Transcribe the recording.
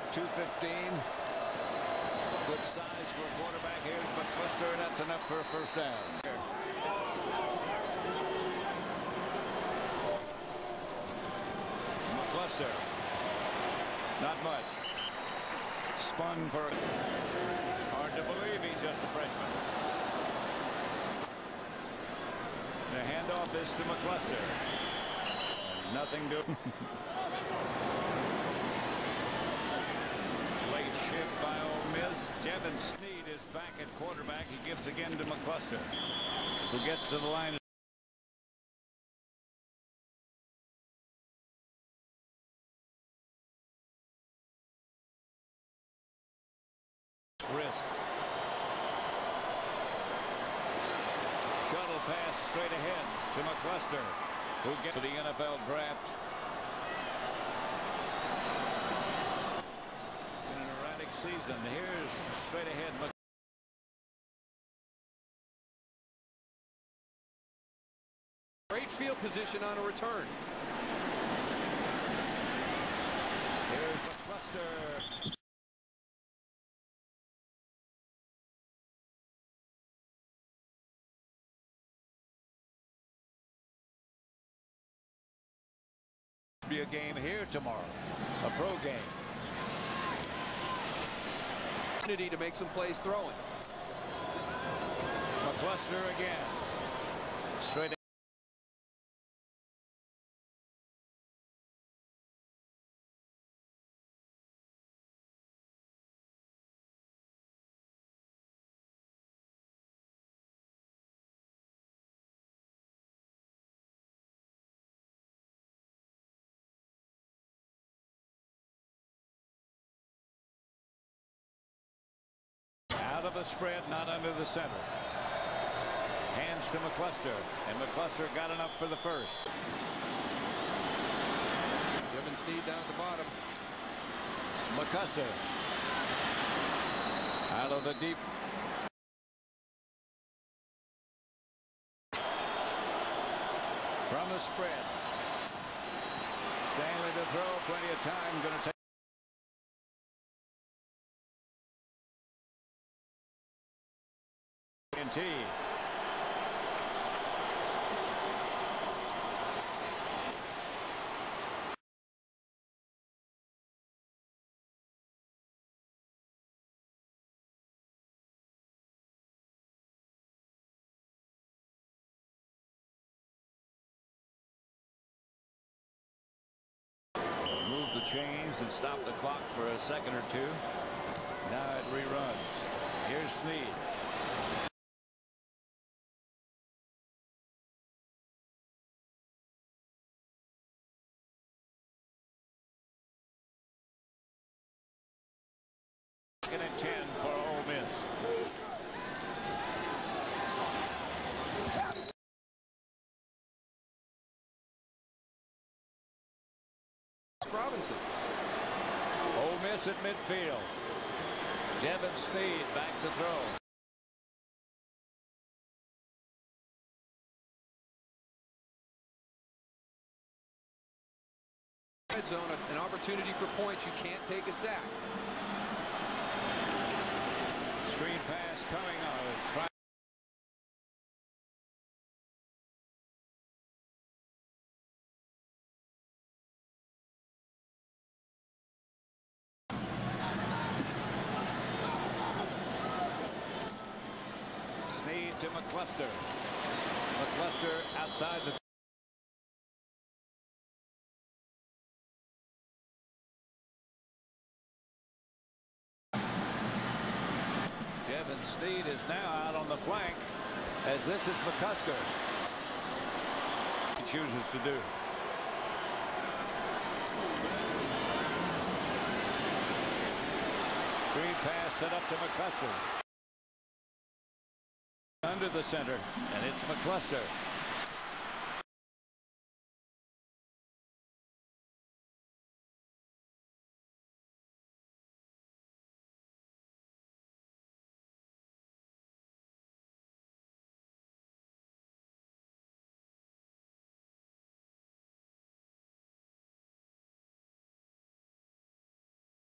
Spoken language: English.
215. Good size for a quarterback. Here's McCluster. That's enough for a first down. McCluster. Not much. Spun for. Hard to believe he's just a freshman. The handoff is to McCluster. Nothing to. Late shift by Ole Miss. Jevin Sneed is back at quarterback. He gives again to McCluster, who gets to the line. Risk. Shuttle pass straight ahead to McCluster, who gets to the NFL draft. In an erratic season, here's straight ahead. Great field position on a return. Here's McCluster. Be a game here tomorrow, a pro game. Opportunity to make some plays throwing. McCluster again. Straight. Out of a spread, not under the center. Hands to McCluster, and McCluster got enough for the first. Jevin Sneed down at the bottom. McCluster out of the deep. From the spread. Stanley to throw, plenty of time, going to take. T. Move the chains and stop the clock for a second or two. Now it reruns. Here's Sneed. Second and 10 for Ole Miss. Robinson. Ole Miss at midfield. Jevin Sneed back to throw. Red zone, an opportunity for points. You can't take a sack. Screen pass coming on. Sneed to McCluster. McCluster outside the. Jevin Sneed is now out on the flank, as this is McCluster. He chooses to do. Screen pass set up to McCluster. Under the center, and it's McCluster.